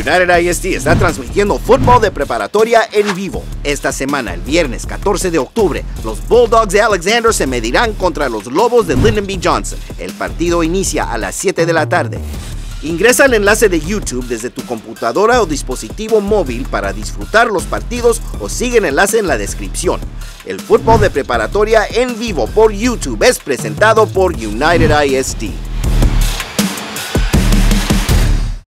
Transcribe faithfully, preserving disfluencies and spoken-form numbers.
United I S D está transmitiendo fútbol de preparatoria en vivo. Esta semana, el viernes catorce de octubre, los Bulldogs de Alexander se medirán contra los Lobos de Lyndon B. Johnson. El partido inicia a las siete de la tarde. Ingresa al enlace de YouTube desde tu computadora o dispositivo móvil para disfrutar los partidos o sigue el enlace en la descripción. El fútbol de preparatoria en vivo por YouTube es presentado por United I S D.